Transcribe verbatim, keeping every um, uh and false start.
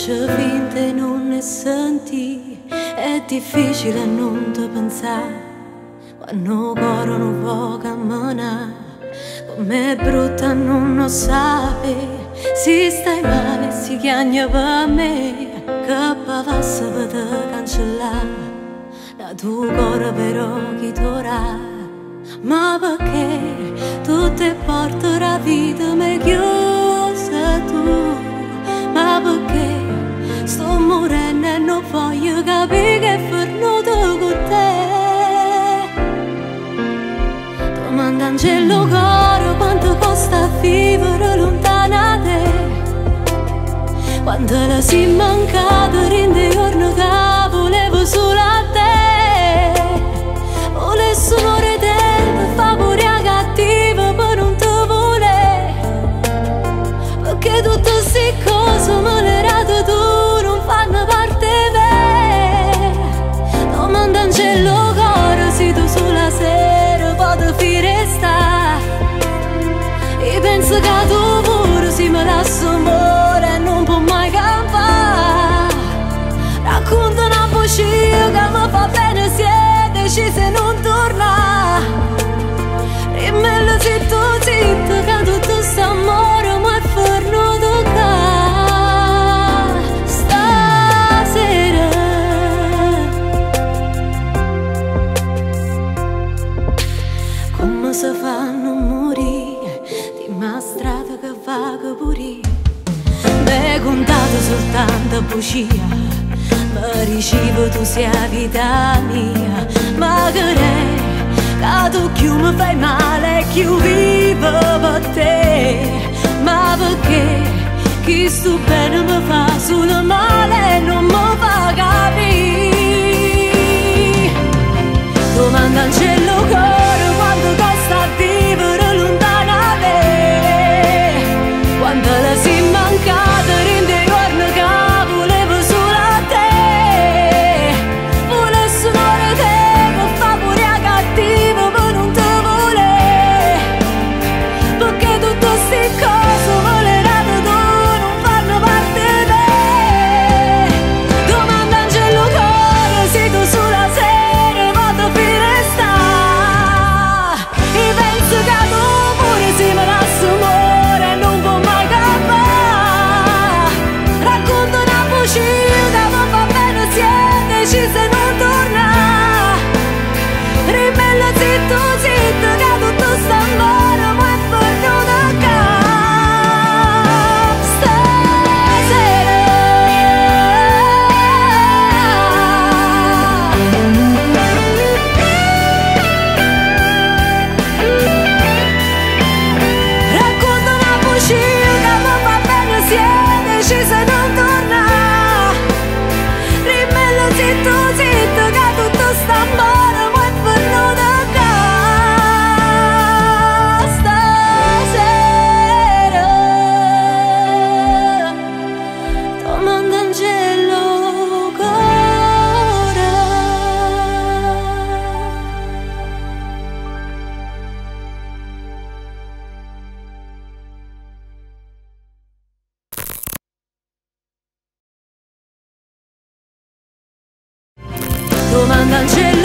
Faccio finta e non ne senti, è difficile non te pensare. Quando cuore non può camminare, com'è brutta non lo sape. Se stai male si chiagna per me, che passa per te cancellare. La tua cuore però chi t'ora, ma perché tutte porte la vita mi chiusa tu? Ma perché sto morendo e non voglio capire che è venuto con te? Domanda Angelo coro quanto costa vivere lontana da te. Quando la si mancata rinde giorno che volevo solo a te. Volessi amore tempo fa pure a cattiva per non te volere, perché tutte queste cose me le rate tu non fanno parte vera. Domanda Angelo coro se tu sulla sera potevi fi restare. E penso che tu pure si me lasci amore e non può mai campare. Racconta una voce che mi fa bene se decisi e non torna. Rimmelo zitto zitto che tutto questo amore mi è venuto qua stasera. Come si fa a non morire di una strada che va che pure? M'hai contato soltanto bugia, ma ricevo tu sia vita mia. Ma che re, che tu più mi fai male, più vivo per te. Ma perché chi sto bene mi fa solo male e non mi fa capire? Domanda Angelo coro quanto costa vivere lontana da te. Quando la si mancata rinde giorno che volevo solo a te. Volessi un'ora te per fa pure a cattivo per non te volere, perché tutte queste cose volerate tu non fanno parte di me. Domanda Angelo coro se tu sulla sera vado fi restare. E penso che tu pure si me lasci amore e non può mai campare. Racconta una voce che mi fa bene se decisi e non torna. Rimmelo zitto zitto che tutto sto amore mi è venuto qua stasera. Racconta una voce che mi fa bene se decisi e non torna. Rimmelo zitto zitto che tutto sto amore mi è venuto qua stasera. Domanda Angelo coro. Domanda Angelo